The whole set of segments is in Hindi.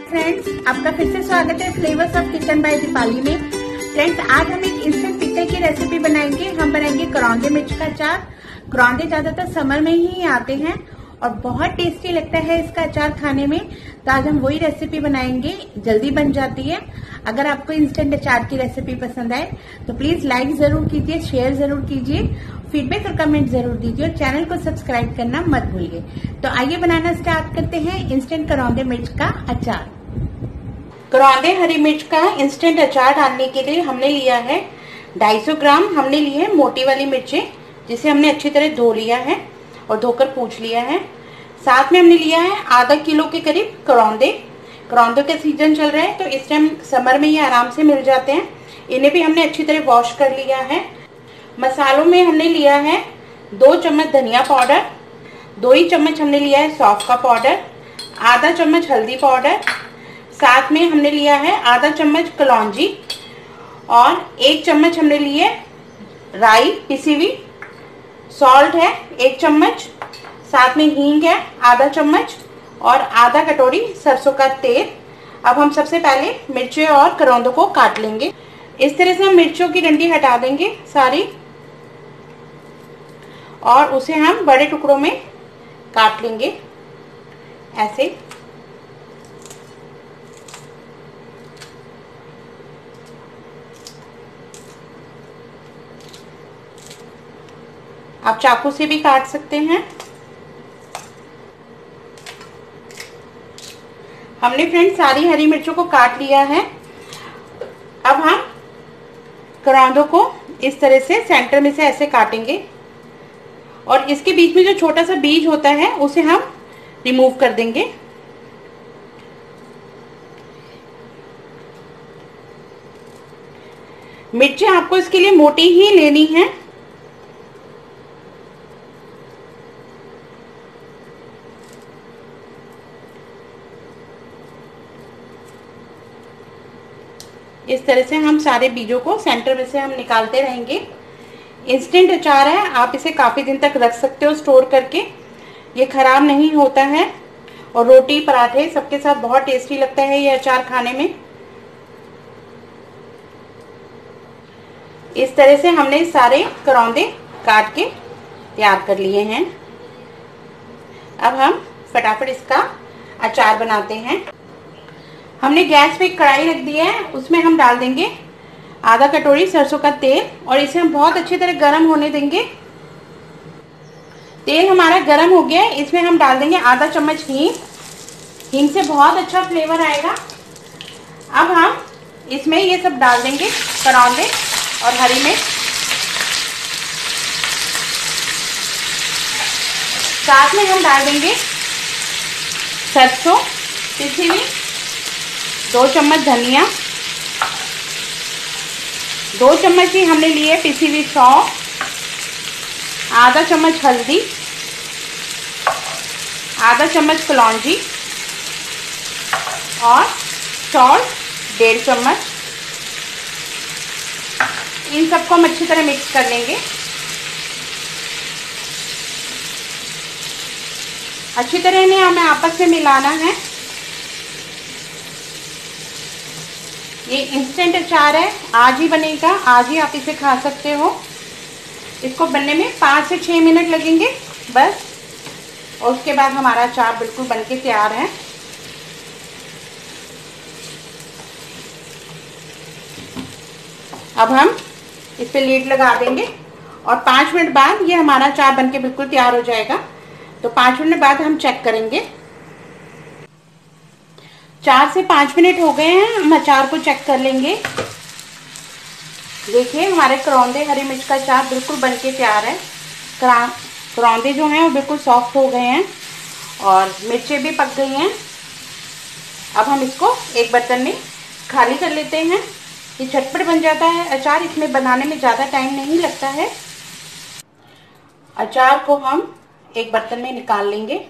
फ्रेंड्स, आपका फिर से स्वागत है flavours of kitchen by Deepali में। फ्रेंड्स, आज हम एक इंस्टेंट पिकल की रेसिपी बनाएंगे। हम बनाएंगे करौंदे मिर्च का अचार। करौंदे ज्यादातर समर में ही आते हैं और बहुत टेस्टी लगता है इसका अचार खाने में। तो आज हम वही रेसिपी बनाएंगे, जल्दी बन जाती है। अगर आपको इंस्टेंट अचार की रेसिपी पसंद आए तो प्लीज लाइक जरूर कीजिए, शेयर जरूर कीजिए, फीडबैक और कमेंट जरूर दीजिए और चैनल को सब्सक्राइब करना मत भूलिए। तो आइए बनाना स्टार्ट करते हैं इंस्टेंट करौंदे मिर्च का अचार। करौंदे हरी मिर्च का इंस्टेंट अचार डालने के लिए हमने लिया है 250 ग्राम। हमने ली है मोटी वाली मिर्चें, जिसे हमने अच्छी तरह धो लिया है और धोकर पूछ लिया है। साथ में हमने लिया है आधा किलो के करीब करौंदे। करौंदों का सीजन चल रहा है तो इस टाइम समर में ये आराम से मिल जाते हैं। इन्हें भी हमने अच्छी तरह वॉश कर लिया है। मसालों में हमने लिया है 2 चम्मच धनिया पाउडर, 2 ही चम्मच हमने लिया है सौंफ का पाउडर, आधा चम्मच हल्दी पाउडर, साथ में हमने लिया है आधा चम्मच कलौंजी और 1 चम्मच हमने लिए राई पिसी हुई, सॉल्ट है 1 चम्मच, साथ में हींग है आधा चम्मच और आधा कटोरी सरसों का तेल। अब हम सबसे पहले मिर्चें और करौंदों को काट लेंगे। इस तरह से हम मिर्चों की डंडी हटा देंगे सारी और उसे हम बड़े टुकड़ों में काट लेंगे ऐसे। आप चाकू से भी काट सकते हैं। हमने फ्रेंड्स सारी हरी मिर्चों को काट लिया है। अब हम करौंदों को इस तरह से सेंटर में से ऐसे काटेंगे और इसके बीच में जो छोटा सा बीज होता है उसे हम रिमूव कर देंगे। मिर्चें आपको इसके लिए मोटी ही लेनी है। इस तरह से हम सारे बीजों को सेंटर में से हम निकालते रहेंगे। इंस्टेंट अचार है, आप इसे काफ़ी दिन तक रख सकते हो स्टोर करके। ये खराब नहीं होता है और रोटी पराठे सबके साथ बहुत टेस्टी लगता है ये अचार खाने में। इस तरह से हमने सारे करौंदे काट के तैयार कर लिए हैं। अब हम फटाफट इसका अचार बनाते हैं। हमने गैस पे एक कढ़ाई रख दी है, उसमें हम डाल देंगे आधा कटोरी सरसों का तेल और इसे हम बहुत अच्छी तरह गर्म होने देंगे। तेल हमारा गर्म हो गया है, इसमें हम डाल देंगे आधा चम्मच हींग। हींग से बहुत अच्छा फ्लेवर आएगा। अब हम इसमें ये सब डाल देंगे, करौंदे और हरी मिर्च। साथ में हम डाल देंगे सरसों पिसी हुई, 2 चम्मच धनिया, 2 चम्मच ही हमने लिए पिसी हुई सौंफ, आधा चम्मच हल्दी, आधा चम्मच कलौंजी और सॉल्ट 1.5 चम्मच। इन सबको हम अच्छी तरह मिक्स कर लेंगे। अच्छी तरह इन्हें हमें आपस में मिलाना है। ये इंस्टेंट अचार है, आज ही बनेगा, आज ही आप इसे खा सकते हो। इसको बनने में 5 से 6 मिनट लगेंगे बस, और उसके बाद हमारा अचार बिल्कुल बनके तैयार है। अब हम इस पे लीड लगा देंगे और 5 मिनट बाद ये हमारा अचार बनके बिल्कुल तैयार हो जाएगा। तो 5 मिनट बाद हम चेक करेंगे। 4 से 5 मिनट हो गए हैं, हम अचार को चेक कर लेंगे। देखिए हमारे करौंदे हरी मिर्च का अचार बिल्कुल बनके तैयार है। करौंदे जो हैं वो बिल्कुल सॉफ्ट हो गए हैं और मिर्चें भी पक गई हैं। अब हम इसको एक बर्तन में खाली कर लेते हैं। ये झटपट बन जाता है अचार, इसमें बनाने में ज़्यादा टाइम नहीं लगता है। अचार को हम एक बर्तन में निकाल लेंगे।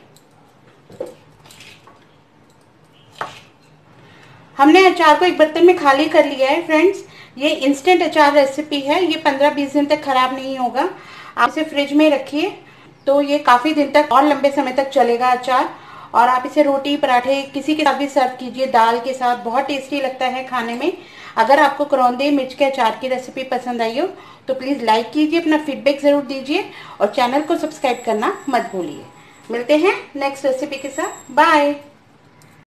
हमने अचार को एक बर्तन में खाली कर लिया है। फ्रेंड्स, ये इंस्टेंट अचार रेसिपी है, ये 15-20 दिन तक खराब नहीं होगा। आप इसे फ्रिज में रखिए तो ये काफ़ी दिन तक और लंबे समय तक चलेगा अचार। और आप इसे रोटी पराठे किसी के साथ भी सर्व कीजिए, दाल के साथ बहुत टेस्टी लगता है खाने में। अगर आपको करौंदे मिर्च के अचार की रेसिपी पसंद आई हो तो प्लीज़ लाइक कीजिए, अपना फीडबैक ज़रूर दीजिए और चैनल को सब्सक्राइब करना मत भूलिए। मिलते हैं नेक्स्ट रेसिपी के साथ। बाय।